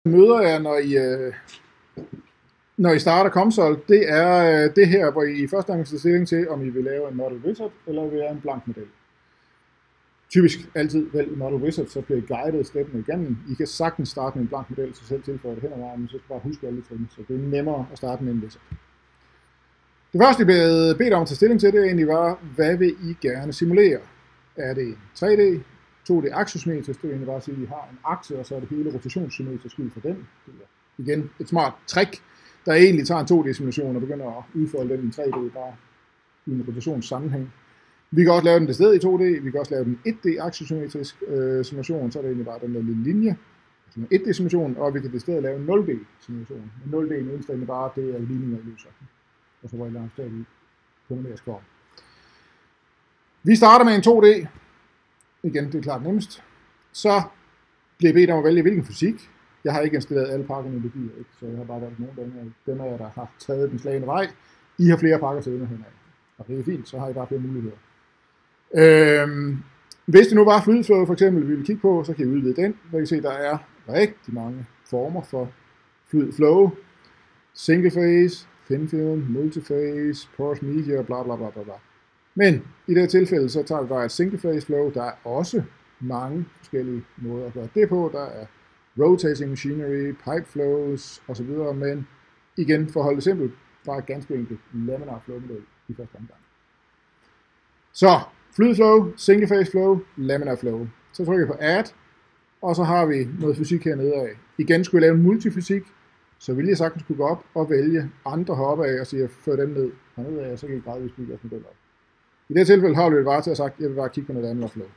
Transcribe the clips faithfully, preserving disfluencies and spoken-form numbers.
møder jer, når I, øh, når I starter Comsol, det er øh, det her, hvor I første gang skal stilling til, om I vil lave en Model Wizard, eller vil lave en blank model. Typisk altid vælg en Model Wizard, så bliver I guidet steppene igennem. I kan sagtens starte med en blank model, så selv tilføje det hen ad vejen, men så skal bare huske alle trin, så det er nemmere at starte med en Wizard. Det første, I bliver bedt om at tage stilling til, det er egentlig var, hvad vil I gerne simulere? Er det en tre D, to D aksosymmetrisk, det vil egentlig bare sige, at I har en akse, og så er det hele rotationssymmetrisk ud for den. Det er igen et smart trick, der egentlig tager en to D simulation og begynder at udfolde den i tre D, bare i en rotationssammenhæng. Vi kan også lave den det sted i to D, vi kan også lave den et D aksosymmetrisk øh, simulation, så er det egentlig bare den der lille linje, altså en et D simulation, og vi kan det sted lave en nul D simulation. En nul D er eneste bare, det er ligninger i lyser. Og så var jeg lavet stadig i på en mere skår. Vi starter med en to D. Igen, det er klart nemmest. Så bliver jeg bedt om at vælge hvilken fysik. Jeg har ikke installeret alle pakkerne i Logia, ikke? Så jeg har bare valgt nogle af dem, dem af jer, der har taget den slagende vej. I har flere pakker til henad. Og det er fint, så har I bare flere muligheder. Øhm, hvis det nu var flydeflow for eksempel, vi vil kigge på, så kan I udvide den. Der kan I se, der er rigtig mange former for flydeflow. Single phase, thin film, multiphase, porous media, bla bla bla bla bla. Men i det her tilfælde, så tager vi bare et single phase flow. Der er også mange forskellige måder at gøre det på. Der er rotating machinery, pipe flows osv. Men igen, for at holde det simpelt, bare et ganske enkelt laminar flow model i første omgang. Så fluid flow, single phase flow, laminar flow. Så trykker jeg på add, og så har vi noget fysik hernede af. Igen skulle jeg lave en multifysik, så vil jeg sagtens kunne gå op og vælge andre heroppe af og sige, at før dem ned og ned af, så kan I gradvist bygge jeres model op. I det tilfælde har vi det bare til at sagt, at jeg vil bare kigge på noget laminar flow.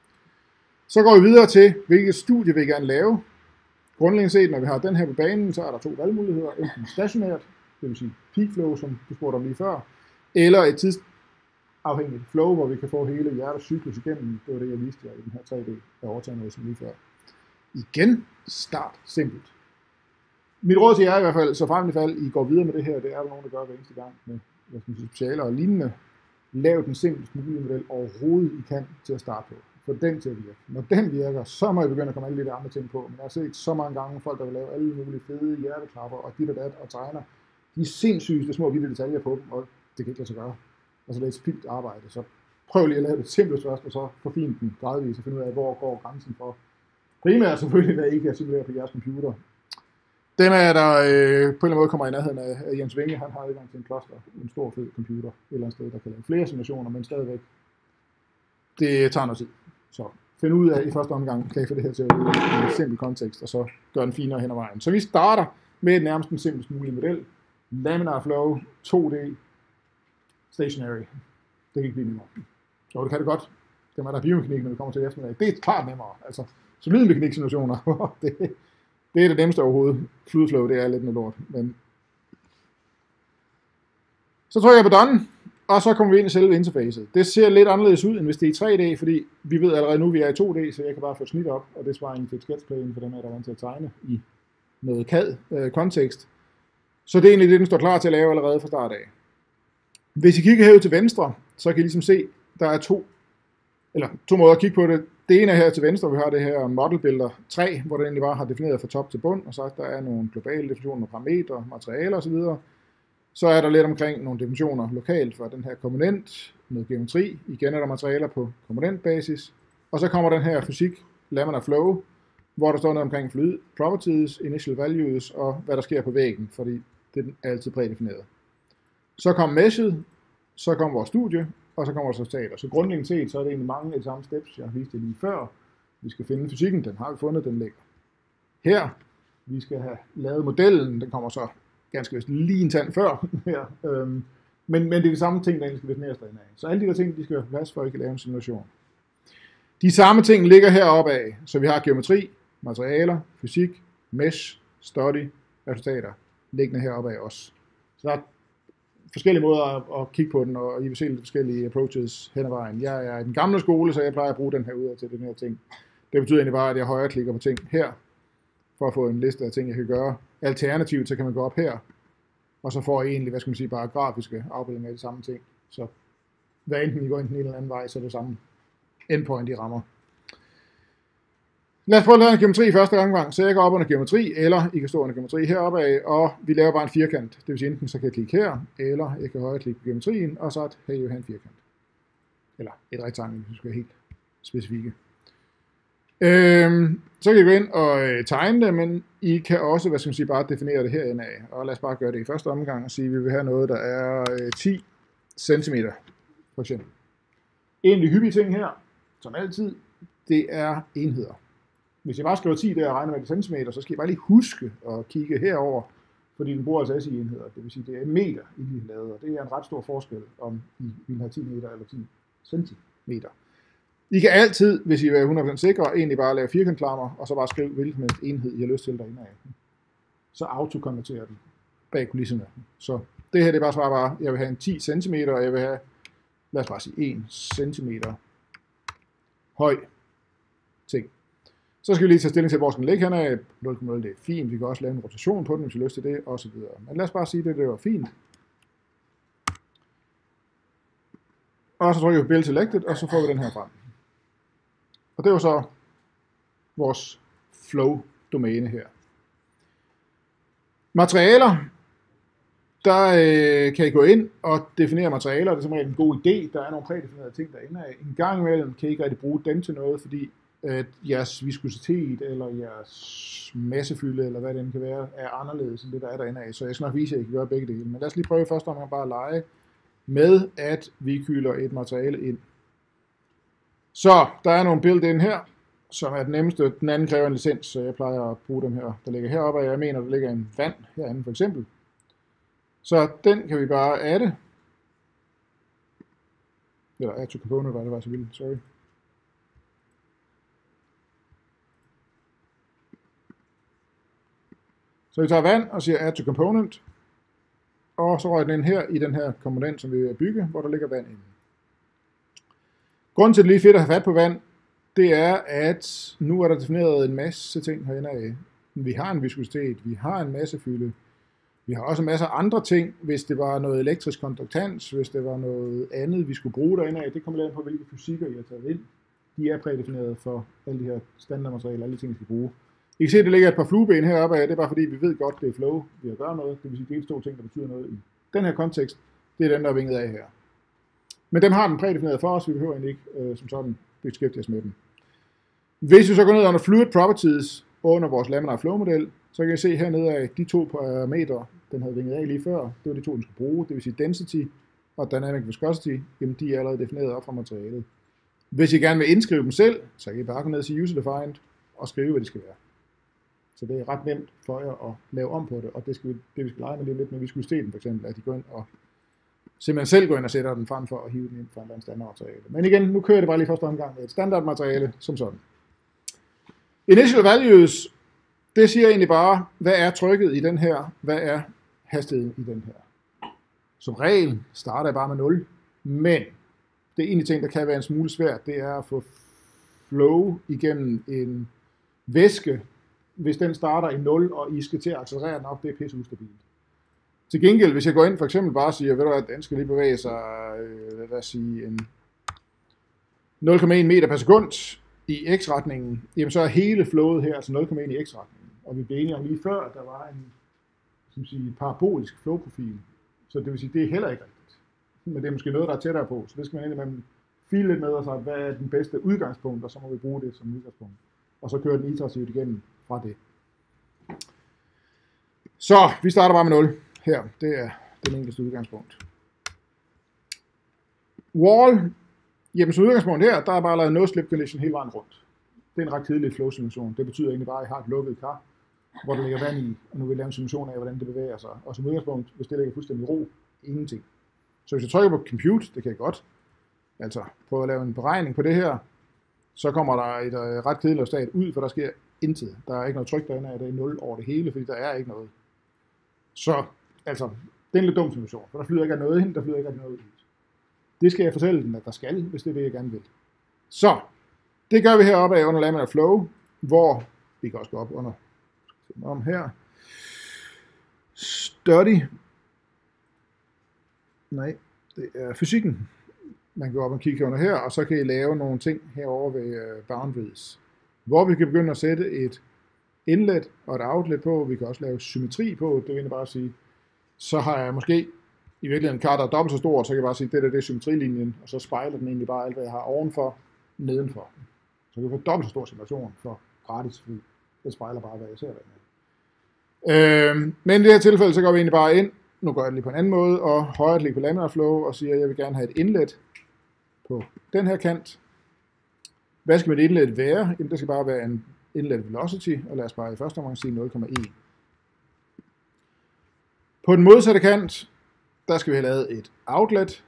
Så går vi videre til, hvilket studie vi gerne lave. Grundlæggende set, når vi har den her på banen, så er der to valgmuligheder. Enten stationært, det vil sige peak flow, som du spurgte om lige før, eller et tidsafhængigt flow, hvor vi kan få hele hjertets cyklus igennem. Det var det, jeg viste jer i den her tre D, der overtager noget som lige før. Igen, start simpelt. Mit råd til jer i hvert fald, så frem i fald, I går videre med det her, det er der nogen, der gør hver eneste gang med hvad skal man sige, specialer og lignende. Lav den simplest mulige model overhovedet I kan til at starte på. Få den til at virke. Når den virker, så må I begynde at komme alle de andre ting på. Men jeg har set så mange gange folk, der vil lave alle mulige fede hjerteklapper og dit og dat og tegner. De er sindssygeste små vilde detaljer på dem, og det kan ikke lade sig gøre. Altså det er et spildt arbejde. Så prøv lige at lave det simplest først, og så forfine den gradvist og finde ud af, hvor går grænsen for. Primært selvfølgelig, hvad I kan simulere på jeres computer. Dem er der øh, på en eller anden måde kommer i nærheden af, af Jens Winge. Han har adgang til en cluster, en stor fed computer et eller andet sted, der kan lave flere simulationer, men stadigvæk, det tager noget tid. Så find ud af i første omgang, kan I få det her til at være i en simpel kontekst, og så gøre den finere hen ad vejen. Så vi starter med nærmest den simplest mulige model. Laminar flow, to D, stationary. Det kan ikke blive nemmere. Jo, det kan det godt. Det er der biomekanik, når vi kommer til eftermiddag. Det er klart nemmere. Altså, solid mekanik-simulationer, det, det er det nemmeste overhovedet. Fluid flow, det er lidt noget lort. Men så trykker jeg på done, og så kommer vi ind i selve interfacet. Det ser lidt anderledes ud, end hvis det er i tre D, fordi vi ved allerede nu, at vi er i to D, så jeg kan bare få snit op, og det svarer egentlig til et sketchplane for dem, der er vant til at tegne i noget C A D-kontekst. Så det er egentlig det, den står klar til at lave allerede fra start af. Hvis I kigger herud til venstre, så kan I ligesom se, der er to, eller to måder at kigge på det. Det ene er her til venstre, vi har det her Model Builder tre, hvor det egentlig bare har defineret fra top til bund, og sagt, der er nogle globale definitioner, parametre, materialer osv. Så er der lidt omkring nogle definitioner lokalt for den her komponent, noget geometri, igen er der materialer på komponentbasis, og så kommer den her fysik, laminar flow, hvor der står noget omkring fluid properties, initial values og hvad der sker på væggen, fordi det er altid prædefineret. Så kommer meshet, så kommer vores studie, og så kommer vores resultater. Så grundlæggende set, så er det egentlig mange af de samme steps, jeg har vist jer lige før. Vi skal finde fysikken, den har vi fundet, den ligger her. Vi skal have lavet modellen, den kommer så ganske vist lige en tand før her. Øhm, men, men det er de samme ting, der egentlig skal defineres derinde af. Så alle de der ting, de skal være plads for, at I kan lave en simulation. De samme ting ligger heroppe af, så vi har geometri, materialer, fysik, mesh, study, resultater, liggende heroppe af også. Så der er forskellige måder at, at kigge på den, og I vil se lidt forskellige approaches hen ad vejen. Jeg er i den gamle skole, så jeg plejer at bruge den her ud til den her ting. Det betyder egentlig bare, at jeg højre klikker på ting her, for at få en liste af ting, jeg kan gøre. Alternativt, så kan man gå op her, og så får I egentlig, hvad skal man sige, bare grafiske afbildninger af de samme ting. Så hvad enten I går enten en eller anden vej, så er det samme endpoint, I rammer. Lad os prøve at lave en geometri i første omgang, så jeg går op under geometri, eller I kan stå under geometri heroppe af, og vi laver bare en firkant. Det vil sige, enten så kan jeg klikke her, eller jeg kan højreklikke på geometrien, og så kan I jo have en firkant. Eller et rektangel, hvis vi skal være helt specifikke. Øhm, så kan I gå ind og øh, tegne det, men I kan også, hvad skal man sige, bare definere det herinde af. Og lad os bare gøre det i første omgang og sige, at vi vil have noget, der er øh, ti centimeter, for eksempel. En af de hyppige ting her, som altid, det er enheder. Hvis jeg bare skriver ti der og regner med det centimeter, så skal I bare lige huske at kigge herover, fordi den bruger altså S I enheder. Det vil sige, det er meter, I lige lavet, og det er en ret stor forskel, om I vil have ti meter eller ti centimeter. I kan altid, hvis I er hundrede procent sikre, egentlig bare lave firkantklammer, og så bare skrive, hvilken enhed I har lyst til derinde af. Så autokonverterer den bag kulisserne. Så det her, det er bare svar bare, jeg vil have en ti centimeter, og jeg vil have, lad os bare sige, en centimeter høj ting. Så skal vi lige tage stilling til, hvor skal den ligge henne af. nul komma nul, det er fint. Vi kan også lave en rotation på den, hvis vi har lyst til det, og så videre. Men lad os bare sige, at det, det var fint. Og så trykker vi på Build Selected, og så får vi den her frem. Og det var så vores flow-domæne her. Materialer. Der øh, kan I gå ind og definere materialer. Det er som regel en god idé. Der er nogle prædefinerede ting derinde af. En gang imellem kan I ikke rigtig bruge dem til noget, fordi at jeres viskositet eller jeres massefylde, eller hvad det end kan være, er anderledes end det, der er derinde af. Så jeg skal nok vise, at I kan gøre begge dele. Men lad os lige prøve først om at bare lege med, at vi kyler et materiale ind. Så der er nogle built-in her, som er den nemmeste. Den anden kræver en licens, så jeg plejer at bruge dem her, der ligger heroppe, og jeg mener, der ligger en vand herinde for eksempel. Så den kan vi bare adde. Eller add to component, var det var så vildt, sorry. Så vi tager vand og siger add to component, og så rører den ind her i den her komponent, som vi vil bygge, hvor der ligger vand inde. Grunden til, at det er lige fedt at have fat på vand, det er, at nu er der defineret en masse ting herinde af. Vi har en viskositet, vi har en massefylde, vi har også en masse andre ting, hvis det var noget elektrisk konduktans, hvis det var noget andet, vi skulle bruge derinde af. Det kommer lidt an på, hvilke fysikker I har taget ind. De er prædefineret for alle de her standardmaterialer, alle de ting, vi skal bruge. I kan se, at der ligger et par flueben heroppe af. Det er bare fordi, vi ved godt, det er flow, vi har gøre noget. Det vil sige, det er to ting, der betyder noget i den her kontekst. Det er den, der er vinget af her. Men dem har den prædefineret for os. Vi behøver egentlig ikke øh, som sådan beskæftige os med dem. Hvis vi så går ned under Fluid Properties under vores laminar flow model, så kan I se hernede af de to parametre, den havde vinget af lige før. Det var de to, den skulle bruge. Det vil sige density og dynamic viscosity. Jamen, de er allerede defineret op fra materialet. Hvis I gerne vil indskrive dem selv, så kan I bare gå ned og sige user defined og skrive, hvad det skal være. Så det er ret nemt for jer at lave om på det, og det, skal vi, det vi skal lege med det lidt med viskositeten for eksempel, at de går ind og simpelthen selv går ind og sætter den frem for at hive den ind fra en eller anden standardmateriale. Men igen, nu kører det bare lige første omgang med et standardmateriale som sådan. Initial values, det siger egentlig bare, hvad er trykket i den her, hvad er hastigheden i den her. Som regel starter jeg bare med nul, men det er egentlig ting, der kan være en smule svært, det er at få flow igennem en væske, hvis den starter i nul, og I skal til at accelerere den op, det er pisse ustabilt. Til gengæld, hvis jeg går ind for eksempel bare og siger, ved du hvad, den skal lige bevæge sig, øh, lad os sige, en nul komma en meter per sekund i x-retningen, jamen så er hele flowet her, altså nul komma en i x-retningen. Og vi blev enige om lige før, at der var en som siger, parabolisk flowprofil, så det vil sige, det er heller ikke rigtigt. Men det er måske noget, der er tættere på, så det skal man egentlig med file lidt med og sige, hvad er den bedste udgangspunkt, og så må vi bruge det som udgangspunkt. Og så kører den iterativt igennem fra det. Så vi starter bare med nul her. Det er det enkelte udgangspunkt. Wall. Jamen som udgangspunkt her, der er bare lavet no slip condition hele vejen rundt. Det er en ret kedelig flow simulation. Det betyder egentlig bare, at I har et lukket kar, hvor der ligger vand i, og nu vil jeg lave en simulation af, hvordan det bevæger sig. Og som udgangspunkt, hvis det ligger fuldstændig ro, ingenting. Så hvis jeg trykker på compute, det kan jeg godt, altså prøve at lave en beregning på det her, så kommer der et uh, ret kedeligt stat ud, for der sker intet. Der er ikke noget tryk derinde af, det er nul over det hele, fordi der er ikke noget. Så, altså, det er en lidt dum simulation, for der flyder ikke af noget ind, der flyder ikke af noget ud. Det skal jeg fortælle den, at der skal, hvis det er det, jeg gerne vil. Så, det gør vi heroppe af under laminar flow, hvor vi kan også gå op under, om her, study, nej, det er fysikken. Man kan gå op og kigge under her, og så kan I lave nogle ting herovre ved uh, boundaries. hvor vi kan begynde at sætte et inlet og et outlet på. Vi kan også lave symmetri på, det vil jeg bare sige. Så har jeg måske i virkeligheden en kart, der er dobbelt så stor, så kan jeg bare sige, at det der det er symmetrilinjen, og så spejler den egentlig bare alt, hvad jeg har ovenfor, nedenfor. Så kan vi få dobbelt så stor simulation for gratis, fordi det spejler bare, hvad jeg ser der. Øh, men i det her tilfælde, så går vi egentlig bare ind, nu gør jeg det lige på en anden måde, og højre klik på laminar flow, og siger, at jeg vil gerne have et inlet på den her kant. Hvad skal mit inlet være? Jamen, det skal bare være en inlet velocity, og lad os bare i første omgang sige nul komma en. På den modsatte kant, der skal vi have lavet et outlet,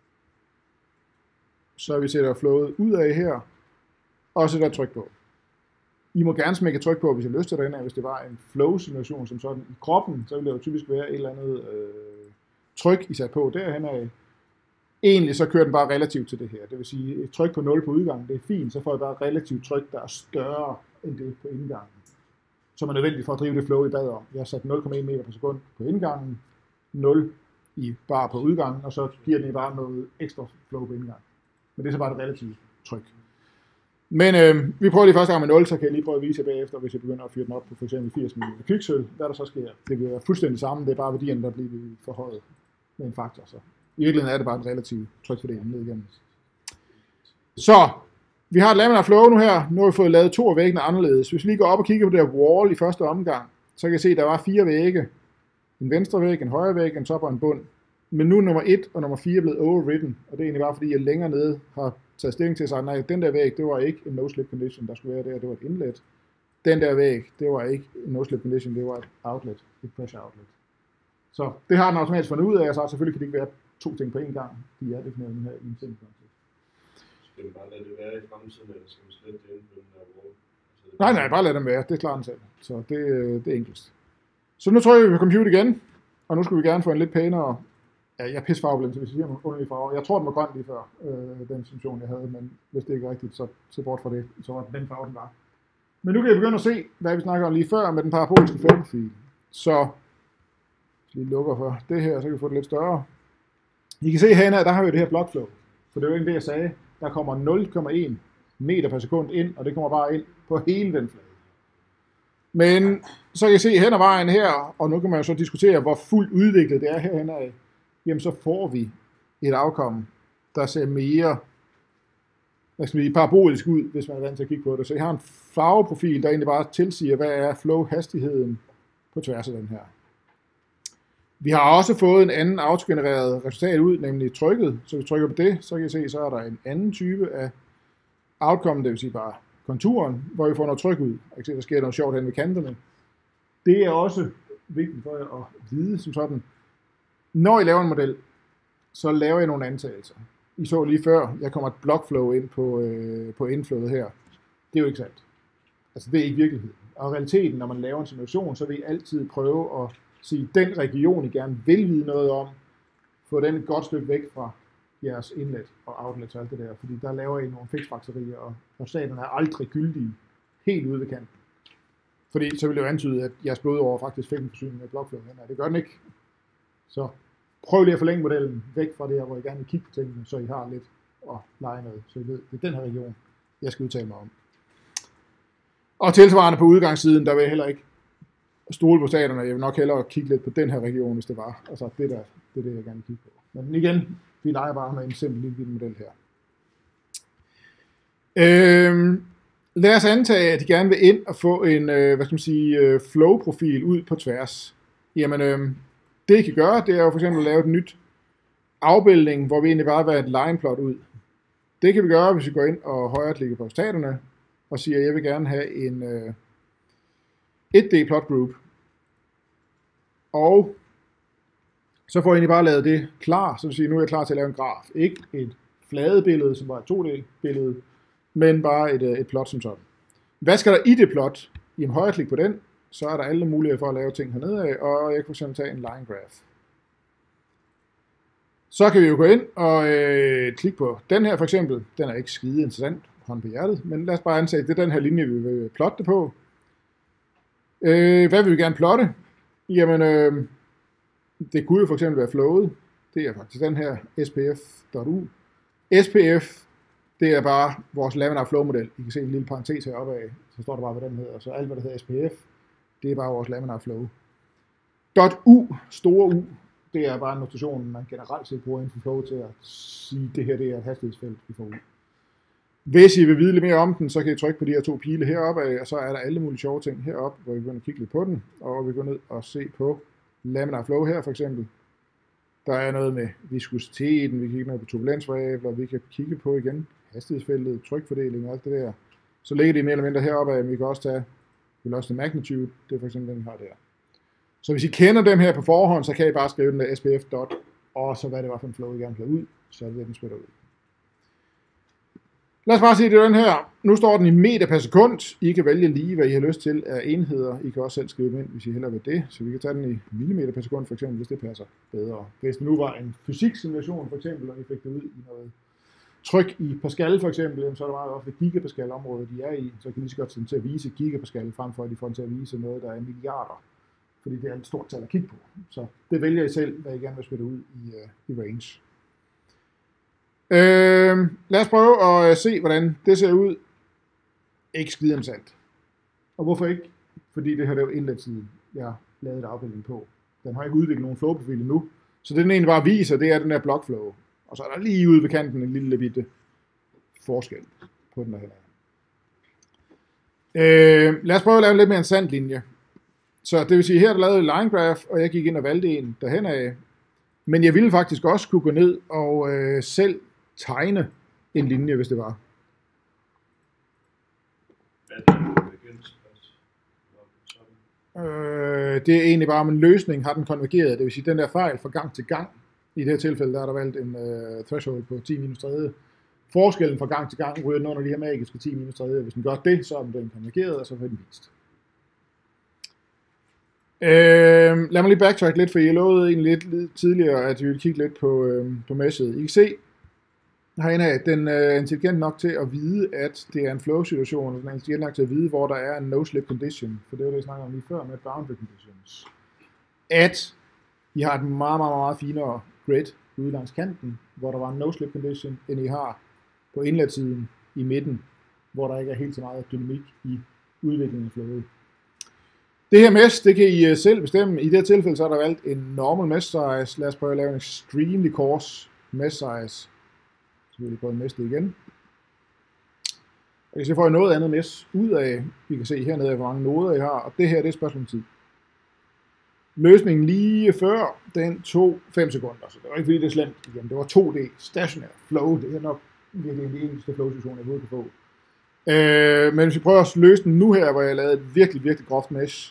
så vi sætter flowet ud af her, og sætter tryk på. I må gerne smække tryk på, hvis I har lyst til det, hvis det var en flow-simulation som sådan i kroppen, så ville det jo typisk være et eller andet øh, tryk, I sat på derhen af. Egentlig så kører den bare relativt til det her, det vil sige et tryk på nul på udgangen, det er fint, så får jeg bare et relativt tryk, der er større end det på indgangen, som er nødvendigt for at drive det flow i bad om. Jeg har sat nul komma en meter per sekund på indgangen, nul i bare på udgangen, og så giver den bare noget ekstra flow på indgangen. Men det er så bare et relativt tryk. Men øh, vi prøver lige første gang med nul, så kan jeg lige prøve at vise jer bagefter, hvis jeg begynder at fyre den op på f.eks. firs milliliter kviksølv, hvad der så sker. Det bliver fuldstændig samme, det er bare værdierne, der bliver forhøjet med en faktor. Så i virkeligheden er det bare en relativ trykfordeling ned igennem. Så, vi har et laminar flow nu her. Nu har vi fået lavet to af væggene anderledes. Hvis vi lige går op og kigger på det her wall i første omgang, så kan I se, at der var fire vægge. En venstre væg, en højre væg, en top og en bund. Men nu er nummer et og nummer fire blevet overridden, og det er egentlig bare fordi, jeg længere nede har taget stilling til at sige, nej, den der væg, det var ikke en no-slip condition, der skulle være der, det var et inlet. Den der væg, det var ikke en no-slip condition, det var et outlet, et pressure outlet. Så det har den automatisk fundet ud af, og så selvfølgelig kan det ikke være to ting på én gang, de er defineret her i en simpel kontekst. Skal vi bare lade det være i fremtiden, eller skal vi slette det ind på den der wall? Nej, nej, bare lad dem være, det klarer den selv, så det, det er enklest. Så nu trykker vi på compute igen, og nu skal vi gerne få en lidt pænere. Ja, jeg er pisse farveblind, så hvis jeg siger nogle underlige farver. Jeg tror, den var grøn lige før, øh, den situation, jeg havde, men hvis det ikke er rigtigt, så se bort fra det, så var den farve, den var. Men nu kan jeg begynde at se, hvad vi snakker om lige før med den paraboliske flowprofil. Så, vi lukker for det her, så kan vi få det lidt større. I kan se herinde, at der har vi det her blockflow, for det er jo egentlig det, jeg sagde. Der kommer nul komma en meter per sekund ind, og det kommer bare ind på hele den flade. Men så kan I se hen ad vejen her, og nu kan man jo så diskutere, hvor fuldt udviklet det er herhen af. Jamen så får vi et afkom, der ser mere hvad skal vi sige, parabolisk ud, hvis man er vant til at kigge på det. Så jeg har en farveprofil, der egentlig bare tilsiger, hvad er flow-hastigheden på tværs af den her. Vi har også fået en anden autogenereret resultat ud, nemlig trykket. Så hvis vi trykker på det, så kan I se, så er der en anden type af outcome, det vil sige bare konturen, hvor vi får noget tryk ud. Jeg kan se, der sker noget sjovt hen ved kanterne. Det er også vigtigt for jer at vide som sådan. Når I laver en model, så laver jeg nogle antagelser. I så lige før, jeg kommer et blockflow ind på, øh, på indflowet her. Det er jo ikke sandt. Altså det er ikke virkeligheden. Og i realiteten, når man laver en simulation, så vil I altid prøve at sige, den region, I gerne vil vide noget om, få den et godt stykke væk fra jeres inlet og outlet og alt det der. Fordi der laver I nogle fiksfaktorier, og resultaterne er aldrig gyldige helt ude ved kanten. Fordi så vil det jo antyde, at jeres blodåre faktisk fik en forsyning af blockflow. Nej, det gør den ikke. Så prøv lige at forlænge modellen væk fra det her, hvor I gerne vil kigge på tingene, så I har lidt at lege med, så I ved, det er den her region, jeg skal udtale mig om. Og tilsvarende på udgangssiden, der vil jeg heller ikke stole på staterne, jeg vil nok hellere kigge lidt på den her region, hvis det var. Altså det der, det er det, jeg gerne vil kigge på. Men igen, vi leger bare med en simpel lille model her. Øhm, lad os antage, at de gerne vil ind og få en, øh, hvad skal man sige, flow-profil ud på tværs. Jamen, øh, det I kan gøre, det er jo for eksempel at lave et nyt afbildning, hvor vi egentlig bare vil have et line plot ud. Det kan vi gøre, hvis vi går ind og højreklikker på resultaterne, og siger, at jeg vil gerne have en øh, et D plot group. Og så får jeg egentlig bare lavet det klar, så det vil sige, at nu er jeg klar til at lave en graf. Ikke et fladebillede, som var et to D billede, men bare et, et plot som sådan. Hvad skal der i det plot? I en højreklik på den, så er der alle muligheder for at lave ting hernede af, og jeg kan fx tage en line graph. Så kan vi jo gå ind og øh, klikke på den her for eksempel. Den er ikke skide interessant, hånd på hjertet, men lad os bare antage, at det er den her linje, vi vil plotte det på. Øh, hvad vil vi gerne plotte? Jamen, øh, det kunne jo for eksempel være flowet. Det er faktisk den her S P F.U. S P F, det er bare vores laminar flow model. I kan se en lille parentes heroppe af, så står der bare, hvad den hedder. Så alt, hvad der hedder S P F, det er bare vores laminar flow. Dot U, store U, det er bare en notation, man generelt set bruger inden for flow til at sige, at det her det er et hastighedsfelt, vi får ud. Hvis I vil vide lidt mere om den, så kan I trykke på de her to pile heroppe af, og så er der alle mulige sjove ting heroppe, hvor vi kan kigge lidt på den, og vi går ned og se på laminar flow her for eksempel. Der er noget med viskositeten, vi kan kigge noget på turbulensvariabler, vi kan kigge på igen hastighedsfeltet, trykfordeling og alt det der. Så ligger det mere eller mindre heroppe af, men vi kan også tage velocity magnitude, det er for eksempel den, vi har der. Så hvis I kender dem her på forhånd, så kan I bare skrive den der S P F dot, og så hvad det var for en flow, I gerne vil have ud, så er det det, den spytter ud. Lad os bare sige, det er den her. Nu står den i meter per sekund. I kan vælge lige, hvad I har lyst til af enheder. I kan også selv skrive dem ind, hvis I hellere vil det. Så vi kan tage den i millimeter per sekund, for eksempel, hvis det passer bedre. Hvis det nu var en fysiksimulation, for eksempel, og I fik det ud i noget tryk i Pascal, for eksempel, så er det meget ofte gigapascal-området, de er i. Så kan I lige så godt sætte til at vise gigapascal, frem for at de får den til at vise noget, der er milliarder. Fordi det er et stort tal at kigge på. Så det vælger I selv, hvad I gerne vil spille ud i, uh, i range. Øh, lad os prøve at se, hvordan det ser ud. Ikke skide interessant. Og hvorfor ikke? Fordi det her det er jo indlætssiden, jeg lavede et afbildning på. Den har ikke udviklet nogen flowprofil endnu. Så det den egentlig bare viser, det er den der blockflow. Og så er der lige ude ved kanten en lille bitte forskel på den der her. Øh, lad os prøve at lave lidt mere en sandlinje. Så det vil sige, her er der lavet en line graph, og jeg gik ind og valgte en derhen af. Men jeg ville faktisk også kunne gå ned og øh, selv tegne en linje, hvis det var. Øh, det er egentlig bare, om en løsning har den konvergeret. Det vil sige, den der fejl fra gang til gang. I det her tilfælde, der er der valgt en øh, threshold på ti minus tredive. Forskellen fra gang til gang ryger den under de her magiske ti minus tredive. Hvis den gør det, så er den konvergeret, og så får den vist. Øh, lad mig lige backtrack lidt, for jeg lovede egentlig lidt, lidt tidligere, at vi ville kigge lidt på, øh, på messet. I kan se herinde, at den er intelligent nok til at vide, at det er en flow-situation, og den er intelligent nok til at vide, hvor der er en no-slip condition, for det var det, jeg snakkede om lige før med boundary conditions. At I har et meget, meget, meget finere grid ude langs kanten, hvor der var en no-slip condition, end I har på indlætssiden i midten, hvor der ikke er helt så meget dynamik i udviklingen af flowet. Det her mesh, det kan I selv bestemme. I det her tilfælde så er der valgt en normal mesh size. Lad os prøve at lave en extremely coarse mesh size. Så vil jeg prøve at mesh det igen. Og så får jeg noget andet mesh ud af. Vi kan se hernede, hvor mange noder I har. Og det her, det er spørgsmål om tid. Løsningen lige før, den tog fem sekunder. Så det var ikke fordi, det er slemt igen. Det var to D stationær flow. Det er nok virkelig en eneste flow-situation, jeg kan få. Øh, men hvis vi prøver at løse den nu her, hvor jeg har lavet et virkelig, virkelig groft mesh.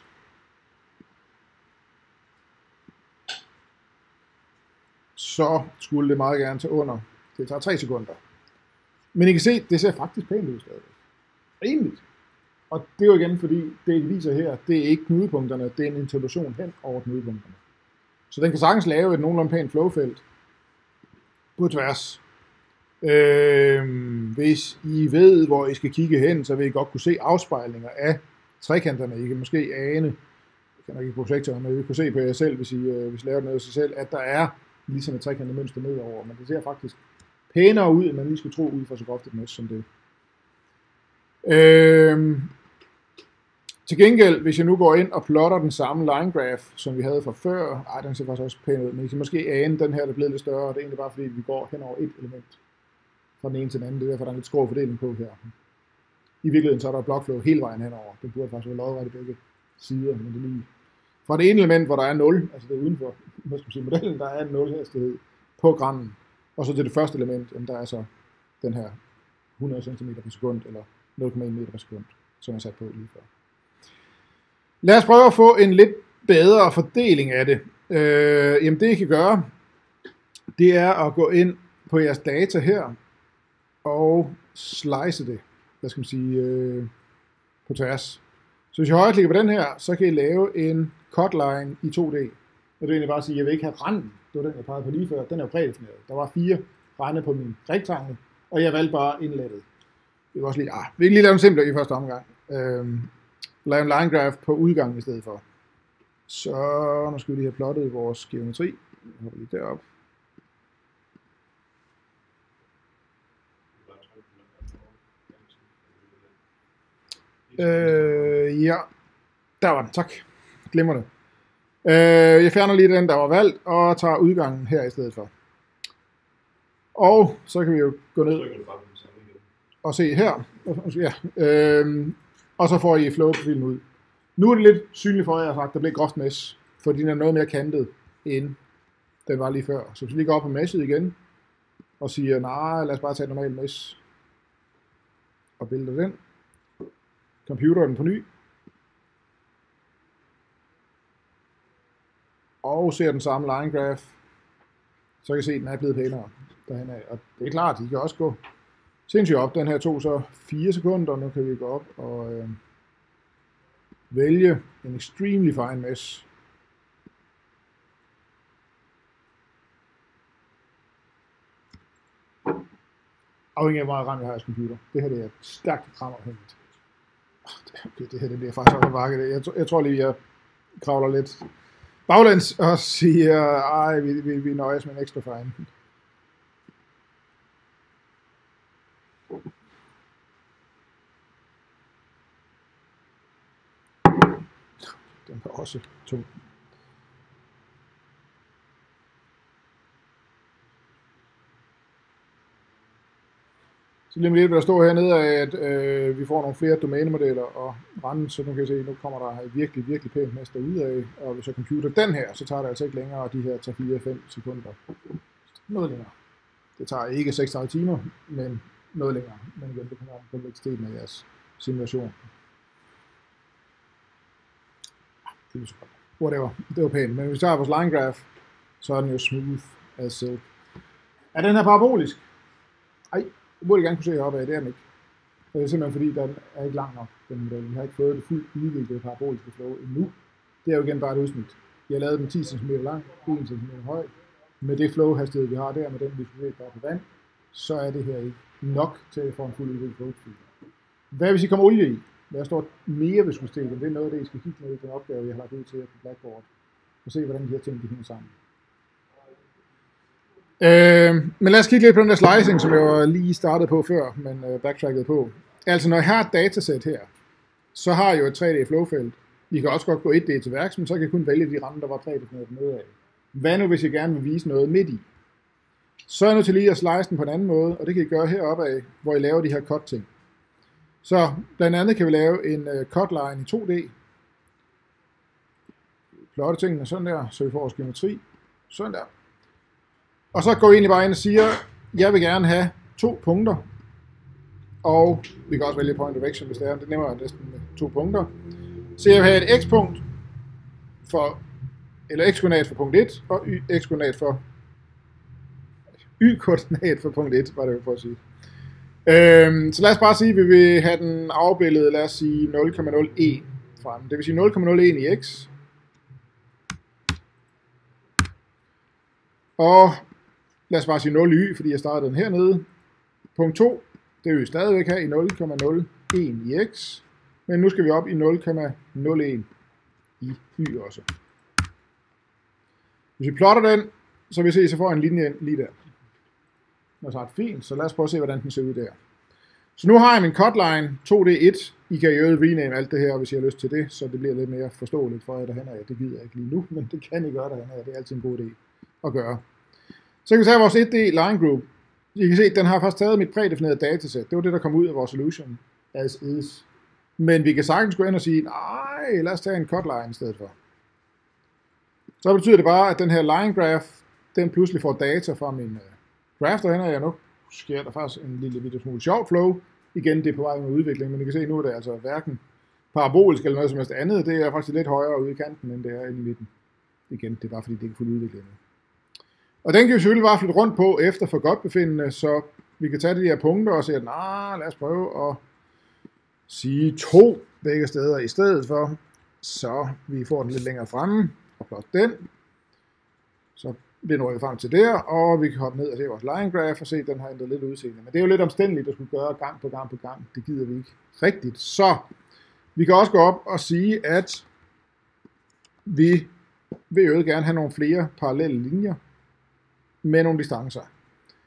Så skulle det meget gerne tage under. Det tager tre sekunder. Men I kan se, det ser faktisk pænt ud stadig. Rimeligt. Og det er jo igen, fordi det, det viser her, det er ikke knudepunkterne, det er en introduktion hen over knudepunkterne. Så den kan sagtens lave et nogenlunde pænt flowfelt på tværs. Øh, hvis I ved, hvor I skal kigge hen, så vil I godt kunne se afspejlinger af trekanterne. I kan måske ane, jeg kan nok ikke projektoren, men I kan se på jer selv, hvis I, øh, hvis I laver noget af sig selv, at der er ligesom et trekantet mønster nedover, men det ser faktisk pænere ud, end man lige skulle tro ud fra så groft et mesh som det. Øh, til gengæld, hvis jeg nu går ind og plotter den samme line graph, som vi havde fra før, ej, den ser faktisk også pæn ud, men I kan måske ane, den her der er blevet lidt større, og det er egentlig bare fordi, vi går hen over et element fra den ene til den anden. Det er derfor, der er lidt skrå fordeling på her. I virkeligheden så er der blockflow hele vejen henover. Det burde faktisk være lodret i begge sider, men det er lige fra det ene element, hvor der er nul, altså det er udenfor hvad skal man sige, modellen, der er en nul hastighed på grannen, og så til det første element, jamen, der er så den her hundrede centimeter per sekund, eller nul komma en meter per sekund, som jeg sat på lige før. Lad os prøve at få en lidt bedre fordeling af det. Øh, jamen det I kan gøre, det er at gå ind på jeres data her, og slice det, hvad skal man sige, øh, på tværs. Så hvis jeg højreklikker på den her, så kan I lave en cutline i to D. Og det er egentlig bare at sige, at jeg vil ikke have randen. Det var den, jeg pegede på lige før. Den er jo prædefineret. Der var fire rande på min rektangel, og jeg valgte bare indlettet. Det var også lige, ah, vi kan lige lave en simplere i første omgang. Øhm, lave en line graph på udgangen i stedet for. Så nu skal vi lige have plottet vores geometri. Jeg hopper lige derop. Øh, ja, der var den, tak. Glemmer det. Øh, jeg fjerner lige den, der var valgt, og tager udgangen her i stedet for. Og så kan vi jo gå ned og se her. Ja, øh, og så får I flow-profilen ud. Nu er det lidt synligt for jer, at der bliver groft mesh, fordi den er noget mere kantet, end den var lige før. Så hvis vi lige går op på meshet igen, og siger, nej, lad os bare tage normal mesh, og billeder den. Computeren på ny. Og ser den samme line graph, så kan I se, at den er blevet pænere derhen af. Og det er klart, I kan også gå sindssygt op. Den her tog så fire sekunder, nu kan vi gå op og øh, vælge en extremely fine mesh. Afhængig af hvor meget RAM jeg har i computer. Det her det er stærkt ramafhængigt. Okay, det her det bliver faktisk også bakket. Jeg, jeg tror lige, jeg kravler lidt baglæns og siger, ej, vi, vi, vi nøjes med en ekstra fine. Den er også tung. Så lige med det, der står hernede af, at øh, vi får nogle flere domænemodeller og rende, så nu kan I se, nu kommer der et virkelig, virkelig pænt mester ud af, og hvis jeg computer den her, så tager det altså ikke længere de her tre fire fem sekunder. Noget længere. Det tager ikke seksogtredive timer, men noget længere. Men igen, det kommer an på kompleksiteten af jeres simulation. Det er så godt. Whatever. Det var pænt. Men hvis vi tager vores line graph, så er den jo smooth as silk. Er den her parabolisk? Ej. Det burde jeg gerne kunne se heroppe af, det er den ikke. Det er simpelthen fordi, den er ikke lang nok, den model. Vi har ikke fået det fuldt udviklede paraboliske flow endnu. Det er jo igen bare et udsnit. Jeg har lavet den ti centimeter lang, en centimeter høj. Med det flow-hastighed, vi har der, med den viskositet, der er på vand, så er det her ikke nok til at få en fuld udviklet flow. Hvad hvis I kommer olie i? Der står mere viskositet, det er noget af det, I skal kigge med i den opgave, jeg har lagt ud til på Blackboard. Og se, hvordan de her ting de hænger sammen. Øh, men lad os kigge lidt på den der slicing, som jeg lige startede på før, men øh, backtrackede på. Altså når jeg har et datasæt her, så har jeg jo et tre D flowfelt. I kan også godt gå et D til værks, men så kan jeg kun vælge de rammer, der var tre D med af. Hvad nu hvis jeg gerne vil vise noget midt i? Så er jeg nødt til lige at slice den på en anden måde, og det kan I gøre heroppe af, hvor I laver de her cut ting. Så blandt andet kan vi lave en uh, cut line i to D. Plotte tingene sådan der, så vi får vores geometri. Sådan der. Og så går vi egentlig bare ind og siger, jeg vil gerne have to punkter, og vi kan også vælge point of action, hvis det er, det er nemmere næsten med to punkter. Så jeg vil have et x-punkt for, eller x-koordinat for punkt et, og x-koordinat for, y-koordinat for punkt et, var det jo for at sige. Øhm, så lad os bare sige, at vi vil have den afbildet, lad os sige nul komma nul en frem. Det vil sige nul komma nul en i x. Og lad os bare sige nul i y, fordi jeg startede den hernede. Punkt to, det vil vi stadigvæk have i nul komma nul en i x. Men nu skal vi op i nul komma nul en i y også. Hvis vi plotter den, så vil vi se, så får jeg en linje lige der. Og så er det fint, så lad os prøve at se, hvordan den ser ud der. Så nu har jeg min cutline to D et. I kan jo rename alt det her, hvis I har lyst til det, så det bliver lidt mere forståeligt for jer derhen af. Det gider jeg ikke lige nu, men det kan I gøre derhen af. Det er altid en god idé at gøre. Så kan vi tage vores et D line group. I kan se, at den har faktisk taget mit prædefinerede datasæt. Det var det, der kom ud af vores solution as is. Men vi kan sagtens gå ind og sige, nej, lad os tage en cut line i stedet for. Så betyder det bare, at den her line graph, den pludselig får data fra min graph derhen af. Nu sker der faktisk en lille bitte smule sjov flow. Igen, det er på vej med udvikling, men I kan se, nu er det altså hverken parabolisk eller noget som helst andet. Det er faktisk lidt højere ude i kanten, end det er inde i midten. Igen, det er bare fordi, det ikke er fuldt udviklet endnu. Og den kan vi selvfølgelig bare flytte rundt på efter for godt befindende, så vi kan tage de her punkter og sige, at nah, lad os prøve at sige to begge steder i stedet for, så vi får den lidt længere fremme og plotte den. Så bliver den rykket frem til der, og vi kan hoppe ned og se vores line graph og se, at den har ændret lidt udseende. Men det er jo lidt omstændeligt at skulle gøre gang på gang på gang. Det gider vi ikke rigtigt. Så vi kan også gå op og sige, at vi vil jo gerne have nogle flere parallelle linjer med nogle distancer.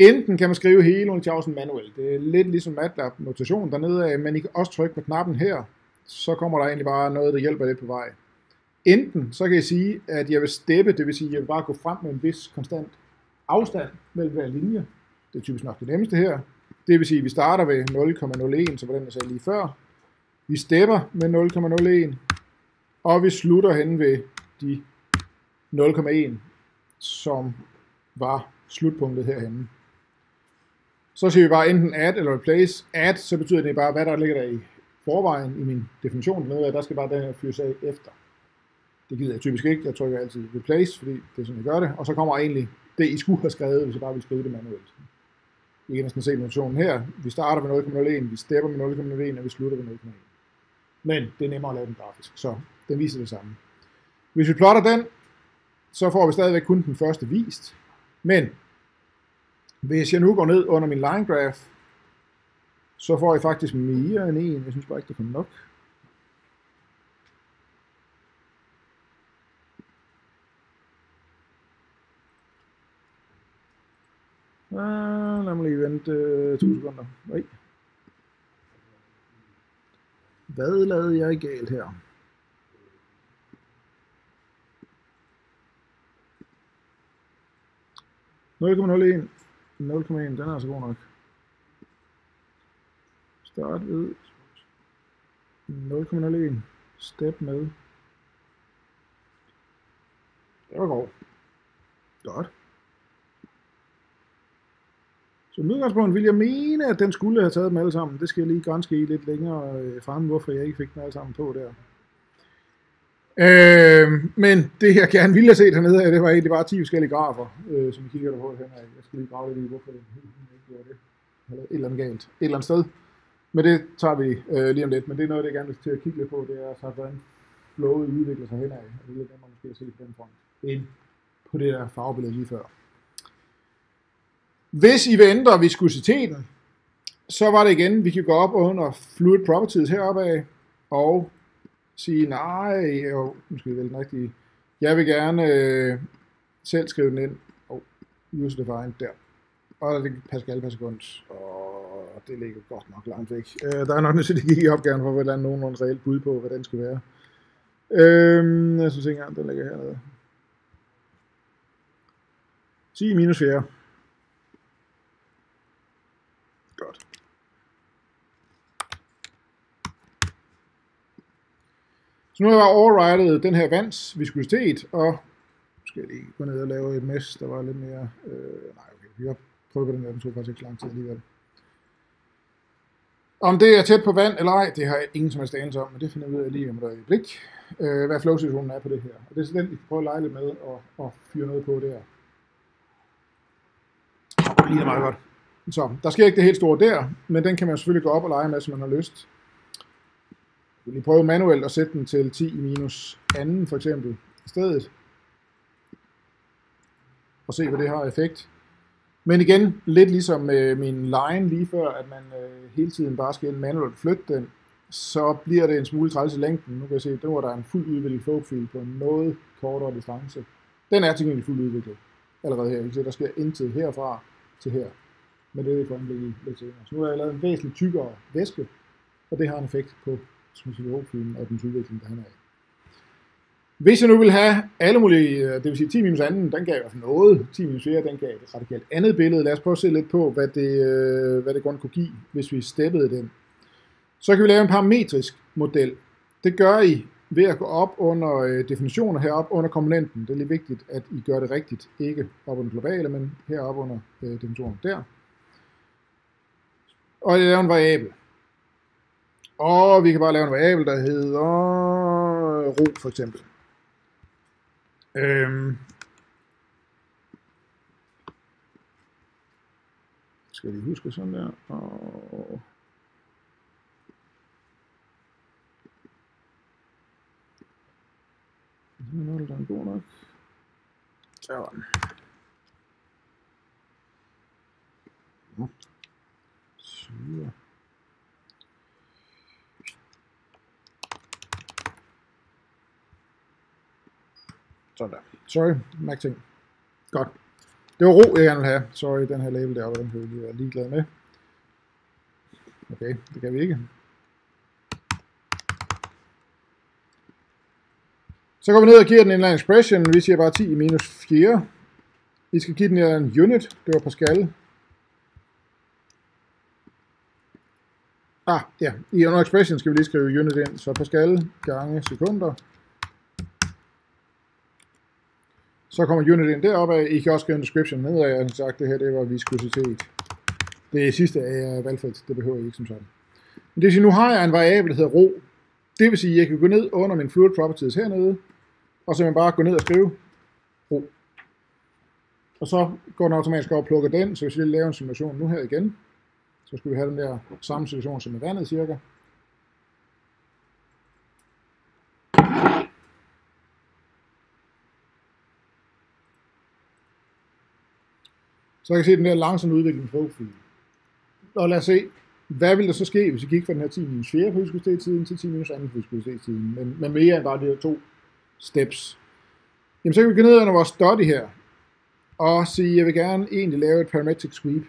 Enten kan man skrive hele Lorentz-Jausen manuelt. Det er lidt ligesom MATLAB-notation dernede af, men I kan også trykke på knappen her, så kommer der egentlig bare noget, der hjælper lidt på vej. Enten så kan jeg sige, at jeg vil steppe, det vil sige, at jeg vil bare gå frem med en vis konstant afstand mellem hver linje. Det er typisk nok det nemmeste her. Det vil sige, at vi starter ved nul komma nul en, så på den jeg sagde lige før. Vi stepper med nul komma nul en, og vi slutter hen ved de nul komma en, som var slutpunktet herhenne. Så siger vi bare enten add eller replace. Add, så betyder det bare, hvad der ligger der i forvejen i min definition. Med, der skal bare den her fyres af efter. Det gider jeg typisk ikke. Jeg trykker altid replace, fordi det er sådan, jeg gør det. Og så kommer egentlig det, I skulle have skrevet, hvis jeg bare vil skrive det manuelt. I kan næsten se notationen her. Vi starter med nul komma nul en, vi stepper med nul komma nul en, og vi slutter med nul komma en. Men det er nemmere at lave den grafisk, så den viser det samme. Hvis vi plotter den, så får vi stadigvæk kun den første vist. Men hvis jeg nu går ned under min line graph, så får jeg faktisk mere end en. Jeg synes bare ikke, det kommer nok. Ah, lad mig lige vente uh, to sekunder. Nej. Hvad lavede jeg galt her? nul komma nul en. nul komma en, den er altså god nok. Start ved nul komma nul en. Step med. Det var godt. Godt. Så med udgangspunkt vil jeg mene, at den skulle have taget dem alle sammen. Det skal jeg lige granske i lidt længere frem, hvorfor jeg ikke fik dem alle sammen på der. Øh, men det jeg gerne ville have set hernede af, det var egentlig bare ti forskellige grafer, øh, som vi kigger der på her. Jeg skal lige grave lidt i, hvorfor det ikke gjorde det. Eller et eller andet galt. Et eller andet sted. Men det tager vi øh, lige om lidt. Men det er noget, jeg gerne vil til at kigge lidt på. Det er så, hvordan flowet udvikler sig henad. Og det er lidt nemmere måske at se på den front, end på det der farvebillede lige før. Hvis I vil ændre viskositeten, så var det igen, vi kan gå op under Fluid Properties heroppe af, og sige, nej, jo, nu skal vi vælge den rigtige. Jeg vil gerne øh, selv skrive den ind, og use defined der. Og det er Pascal per sekund, og det ligger godt nok langt væk. Øh, der er nok nødt til at kigge i opgaven for, hvordan nogen reelt bud på, hvad den skal være. Øh, jeg synes ikke engang, den ligger hernede. ti minus fjerde. Godt. Så nu har jeg overridet den her vands viskositet, og nu skal jeg lige gå ned og lave et mesh, der var lidt mere... Øh, nej, okay, vi har prøvet på den her, den tog faktisk ikke så lang tid alligevel. Om det er tæt på vand eller ej, det har jeg ingen som helst anelse om, men det finder vi ud af lige om et blik, øh, hvad flow-situationen er på det her. Og det er sådan, vi kan prøve at lege lidt med og, og fyre noget på der. Det ligner meget godt. Så der sker ikke det helt store der, men den kan man selvfølgelig gå op og lege med, som man har lyst. Jeg vil lige prøve manuelt at sætte den til ti minus to for eksempel i stedet. Og se, hvad det har effekt. Men igen, lidt ligesom med min line lige før, at man øh, hele tiden bare skal manuelt flytte den, så bliver det en smule træls i længden. Nu kan jeg se, at der var der en fuldt udviklet flowfield på en noget kortere distance. Den er til gengæld fuldt udviklet allerede her. Så der sker indtil herfra til her. Men det er for en lidt senere. Så nu har jeg lavet en væsentligt tykkere væske, og det har en effekt på flowfielden og dens udvikling, der han er af. Hvis jeg nu vil have alle mulige, det vil sige ti minus to, den gav i hvert fald noget. ti minus fire, den gav et radikalt andet billede. Lad os prøve at se lidt på, hvad det, hvad det godt kunne give, hvis vi steppede den. Så kan vi lave en parametrisk model. Det gør I ved at gå op under definitioner heroppe under komponenten. Det er lidt vigtigt, at I gør det rigtigt. Ikke op under globale, men heroppe under definitionen der. Og jeg laver en variabel. Og vi kan bare lave en variabel, der hedder ro for eksempel. Øhm. Skal jeg lige huske sådan der. Og det er noget, der er god nok. Sådan. Syre. Sådan der. Sorry, mærke ting. Godt. Det var ro, jeg gerne ville have. Sorry, den her label deroppe, den kan vi lige være ligeglade med. Okay, det kan vi ikke. Så går vi ned og giver den en eller anden expression. Vi siger bare ti i minus fire. Vi skal give den en unit. Det var Pascal. Ah, ja. I under expression skal vi lige skrive unit ind. Så Pascal gange sekunder. Så kommer unit ind deroppe af. I kan også skrive en description nedad. Jeg har sagt, det her det var viskositet. Det sidste er valgfrit. Det behøver jeg ikke som sådan. Men det vil sige, nu har jeg en variabel, der hedder ro. Det vil sige, at jeg kan gå ned under min fluid properties hernede. Og så kan man bare gå ned og skrive ro. Og så går den automatisk op og plukker den. Så hvis vi laver en simulation nu her igen, så skal vi have den der samme situation som med vandet cirka. Så kan I se den der langsomme udvikling på profil. Og lad os se, hvad vil der så ske, hvis vi gik fra den her ti minus fjerde på viskositetstiden til ti minus anden på viskositetstiden, men med mere end bare de her to steps. Jamen så kan vi gå ned under vores study her, og sige, at jeg vil gerne egentlig lave et parametric sweep.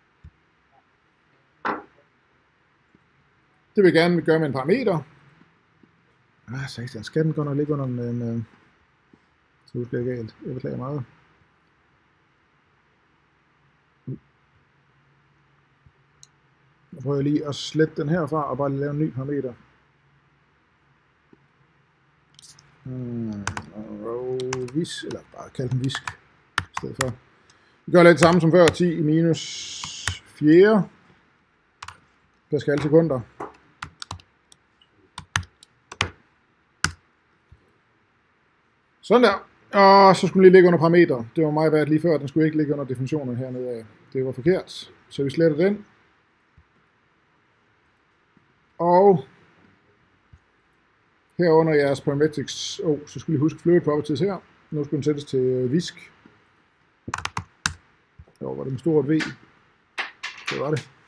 Det vil jeg gerne gøre med en parameter. Ah, satan, skal den godt nok ligge under en... Uh... Så husker jeg galt. Jeg beklager meget. Jeg prøver lige at slette den herfra, og bare lave en ny parameter. Hmm, vis, eller bare kalde den visk i stedet for. Vi gør lidt det samme som før, ti i minus fjerde Pascal sekunder. Sådan der. Og så skulle den lige ligge under parameter. Det var mig værd lige før, den skulle ikke ligge under definitionen hernede af. Det var forkert. Så vi sletter den. Og herunder jeres parametrics, oh, så skulle I huske fluid properties her. Nu skulle den sættes til visk. Jo, var det med stort V? Det var det.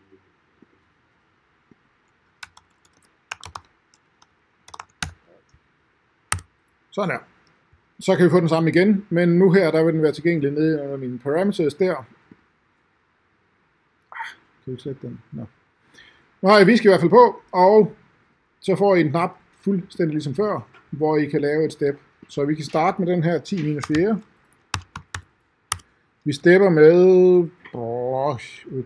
Sådan der. Så kan vi få den samme igen, men nu her, der vil den være tilgængelig nede under mine parameters der. Ah, kan vi ikke slette den? Nå. Nu har jeg visk i hvert fald på, og så får I en knap fuldstændig ligesom før, hvor I kan lave et step. Så vi kan starte med den her ti minus fjerde. Vi stepper med oh,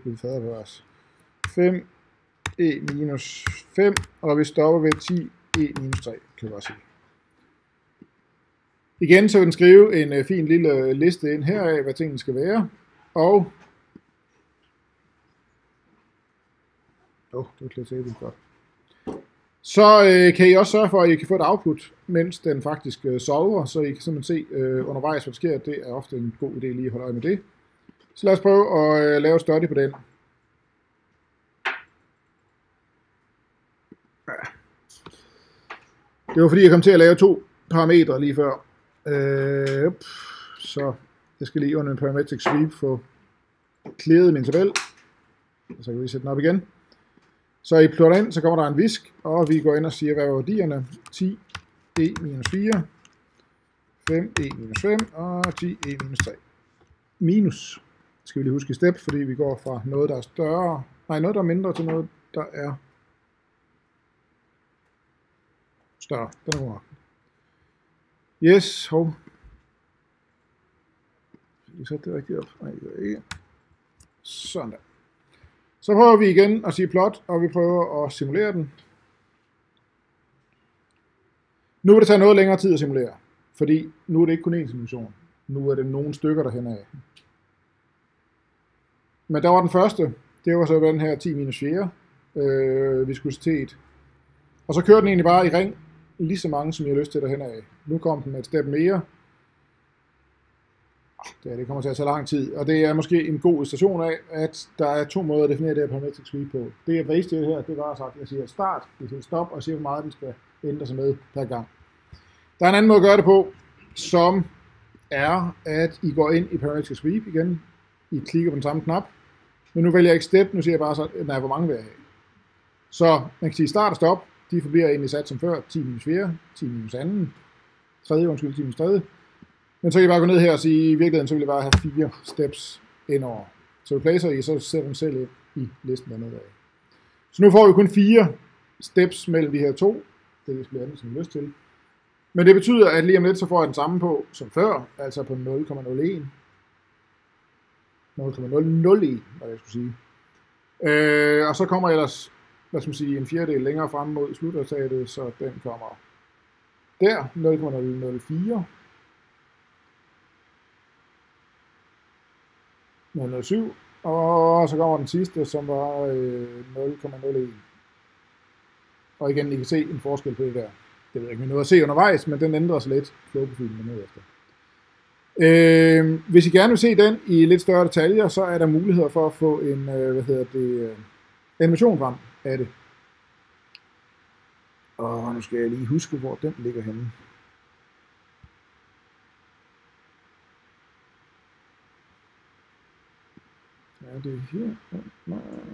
fem e minus fem, og vi stopper ved ti e minus tre, kan vi også sige. Igen så vil den skrive en uh, fin lille liste ind her af, hvad tingene skal være, og Åh, oh, det var klædt godt. Så øh, kan I også sørge for, at I kan få et output, mens den faktisk øh, solver, så I kan simpelthen se øh, undervejs, hvad der sker. Det er ofte en god idé lige at holde øje med det. Så lad os prøve at øh, lave et study på den. Ja. Det var fordi, jeg kom til at lave to parametre lige før. Øh, så jeg skal lige under en parametric sweep få clearet min tabel. Og så kan vi sætte den op igen. Så I plotter ind, så kommer der en visk, og vi går ind og siger, hvad er værdierne? ti e minus fire, fem e minus fem og ti e minus tre. Minus, skal vi lige huske i step, fordi vi går fra noget, der er større, nej, noget, der er mindre til noget, der er større. Den er god nok. Yes, hov. Skal vi sætte det rigtigt op? Nej, det gør ikke. Sådan der. Så prøver vi igen at sige plot, og vi prøver at simulere den. Nu vil det tage noget længere tid at simulere, fordi nu er det ikke kun én simulation. Nu er det nogle stykker derhen af. Men der var den første, det var så den her ti minus fjerde øh, viskositet. Og så kører den egentlig bare i ring, lige så mange som jeg har lyst til derhen af. Nu kom den med et step mere. Det, det kommer til at tage lang tid, og det er måske en god illustration af, at der er to måder at definere det her parametric sweep på. Det jeg base det her, det var sagt, at jeg siger start, jeg siger stop, og jeg siger, hvor meget den skal ændre sig med per gang. Der er en anden måde at gøre det på, som er, at I går ind i parametric sweep igen. I klikker på den samme knap, men nu vælger jeg ikke step, nu siger jeg bare så, nej, hvor mange vil jeg have. Så man kan sige start og stop, de forbliver egentlig sat som før, ti minus fjerde, ti minus anden, tredje, undskyld, ti minus tredje. Men så kan I bare gå ned her og sige, i virkeligheden så vil jeg bare have fire steps indover. Så replacer I, så sætter den selv ind i listen dernede af. Så nu får vi kun fire steps mellem de her to. Det bliver andet, som I har lyst til. Men det betyder, at lige om lidt, så får jeg den samme på som før, altså på nul komma nul en. nul komma nul nul en, hvad jeg skulle sige. Øh, og så kommer ellers, lad os sige, en fjerdedel længere frem mod slutresultatet, så den kommer der, nul komma nul nul fire. nul komma nul syv, og så kommer den sidste, som var øh, nul komma nul en. Og igen, I kan se en forskel på det der. Det ved jeg ikke, men noget at se undervejs, men den ændrer sig lidt, flowprofilen med efter. Øh, hvis I gerne vil se den i lidt større detaljer, så er der muligheder for at få en, øh, hvad hedder det, øh, animation frem af det. Og nu skal jeg lige huske, hvor den ligger henne. Ja, det er her. Ja.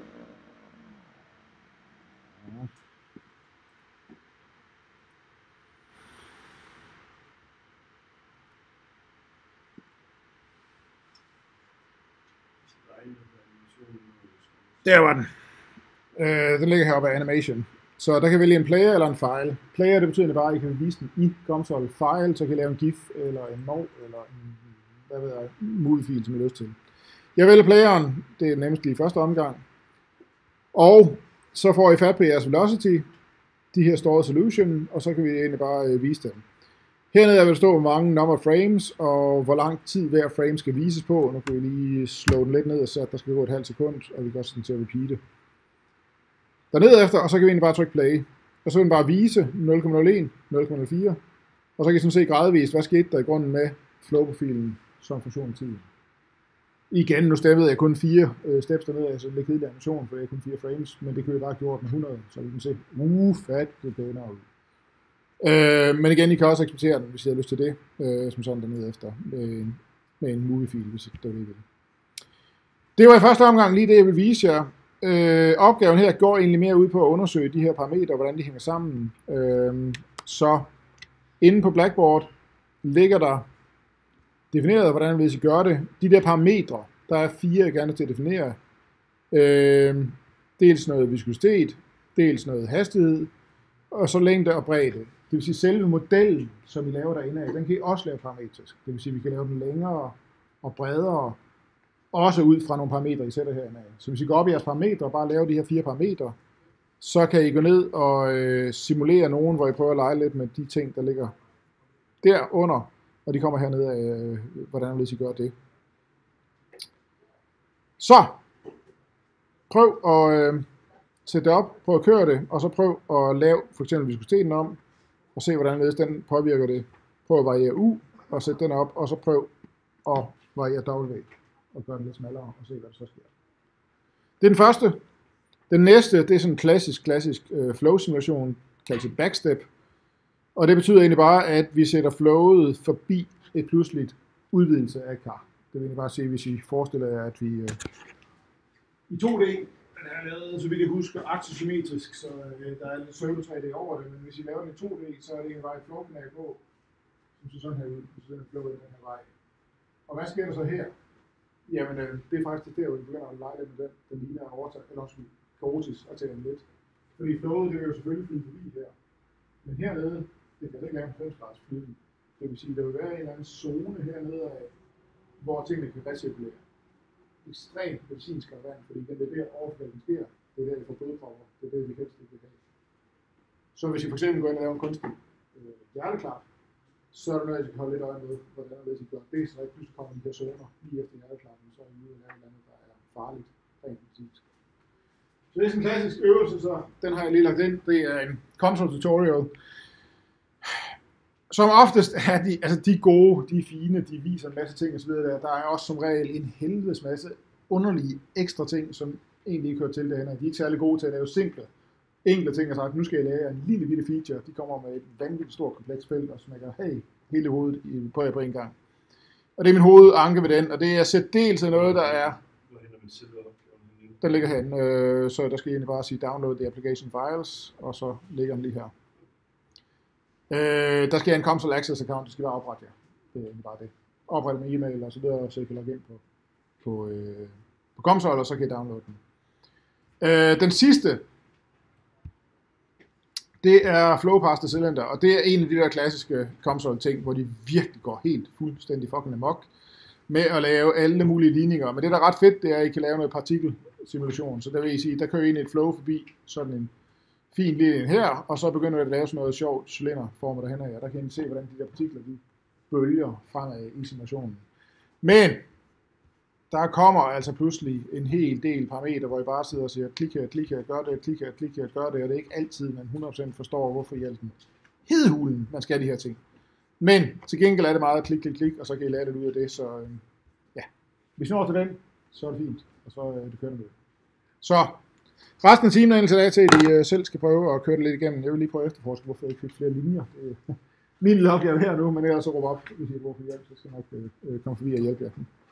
Der var den. Øh, den ligger heroppe af animation. Så der kan jeg vælge en player eller en file. Player, det betyder bare, at I kan vise den i console. File, så kan I lave en GIF eller en mov eller en, hvad ved jeg, movie-fil, som I har lyst til. Jeg vælger playeren, det er nemmest lige i første omgang. Og så får I fat på jeres velocity, de her stored solution, og så kan vi egentlig bare øh, vise dem. Hernede vil der stå, hvor mange number frames, og hvor lang tid hver frame skal vises på. Nu kan vi lige slå den lidt ned og sætte, at der skal gå et halvt sekund, og vi kan også sådan til at repeate. Dernede efter, og så kan vi egentlig bare trykke play. Og så vil den bare vise nul komma nul en, nul komma nul fire. Og så kan I sådan se gradvist, hvad skete der i grunden med flow-profilen som funktion i tiden. Igen, nu stemmede jeg kun fire øh, steps dernede, altså lidt kedelig animation, for det er kun fire frames, men det kunne jeg bare gjort med hundrede, så vi kan se, uh, fat, det pænere ud. Øh, men igen, I kan også eksportere den, hvis I har lyst til det, øh, som sådan dernede efter, med, med en movie-fil, hvis det er det, vil. Det var i første omgang lige det, jeg vil vise jer. Øh, opgaven her går egentlig mere ud på at undersøge de her parametre, hvordan de hænger sammen. Øh, så inde på Blackboard ligger der defineret, hvordan hvis I gør det. De der parametre, der er fire, jeg gerne til at definere. Øh, dels noget viskositet, dels noget hastighed, og så længde og bredde. Det vil sige, selve modellen, som I laver derinde af, den kan I også lave parametrisk. Det vil sige, at vi kan lave den længere og bredere, også ud fra nogle parametre, I sætter herinde af. Så hvis I går op i jeres parametre og bare laver de her fire parametre, så kan I gå ned og øh, simulere nogen, hvor I prøver at lege lidt med de ting, der ligger derunder, og de kommer hernede af, øh, hvordan vil I gøre det. Så, prøv at øh, sætte det op, prøv at køre det, og så prøv at lave for eksempel viskositeten om, og se hvordan den påvirker det. Prøv at variere U, og sætte den op, og så prøv at variere W, og gøre den lidt smallere, og se hvad der så sker. Det er den første. Den næste, det er sådan en klassisk, klassisk øh, flow-simulation, kaldt til backstep, og det betyder egentlig bare, at vi sætter flowet forbi et pludseligt udvidelse af et kar. Det vil egentlig bare se, hvis I forestiller jer, at vi øh, i to D, den er lavet, så vidt jeg husker, aksesymmetrisk, så øh, der er lidt pseudo tre D over det, men hvis I laver den i to D, så er det egentlig bare et flowkanal på, som ser sådan her ud, så den flow i den her vej. Og hvad sker der så her? Jamen, øh, det er faktisk det der, hvor vi begynder at lege lidt med den, den ligner overtaget, eller også kaotisk og tage den lidt. Fordi flowet, det vil jo selvfølgelig flyde forbi her. Men hernede, det kan ikke lave en halvfems graders flyden. Det vil sige, at der vil være en eller anden zone hernede af, hvor tingene kan recirkulere. Ekstremt medicinsk relevant, fordi det er der overfladen sker. Det er der, vi får blodpropper. Det er det, vi helst ikke vil have. Så hvis I for eksempel går ind og laver en kunstig øh, hjerteklap, så er det noget, at I kan holde lidt øje med, hvordan det er, gør det, så der ikke pludselig kommer de her zoner lige efter hjerteklappen, så er I ude af noget andet, der er farligt, rent medicinsk. Så det er sådan en klassisk øvelse, så den har jeg lige lagt ind. Det er en console tutorial. Som oftest er de, altså de gode, de fine, de viser en masse ting osv. Der. der er også som regel en helvedes masse underlige ekstra ting, som egentlig ikke hører til derhen. De er ikke særlig gode til at lave simple, enkle ting, og sagt, nu skal jeg lave en lille bitte feature. De kommer med et vanvittigt stort kompleks felt, og smækker hey, hele hovedet på jer på en gang. Og det er min hovedanke ved den, og det er særdeles noget, der er... Den ligger herinde, øh, så der skal jeg egentlig bare sige download the application files, og så ligger den lige her. Øh, der skal jeg en console access account, det skal være oprettet, ja. Det er egentlig bare det. Oprette med e-mail og så videre, så I kan logge ind på, på, øh, på COMSOL, og så kan I downloade den. Øh, den sidste, det er Flowpaster Cylinder, og det er en af de der klassiske COMSOL ting, hvor de virkelig går helt fuldstændig fucking amok med at lave alle mulige ligninger. Men det, der er ret fedt, det er, at I kan lave noget partikelsimulation. Så der vil I sige, der kører I ind et flow forbi sådan en fin linje her, og så begynder vi at lave sådan noget sjovt cylinderformer derhen af jer. Der kan I se, hvordan de der partikler, de bølger fremad i simulationen. Men der kommer altså pludselig en hel del parametre, hvor I bare sidder og siger, klik her, klik her, gør det, klik her, klik her, gør det, og det er ikke altid, man hundrede procent forstår, hvorfor i alten hedehulen man skal de her ting. Men til gengæld er det meget klik, klik, klik, og så kan I lære lidt ud af det, så øh, ja, hvis I når til den, så er det fint, og så er øh, det kørende med. Så resten af timen er indtil dag til, at I øh, selv skal prøve at køre det lidt igennem. Jeg vil lige prøve at efterforske, hvorfor jeg ikke fik flere linjer. Det er min lille opgave her nu, men ellers så råber op, hvis I har brug for hjælp, så skal jeg nok øh, komme forbi og hjælpe jer.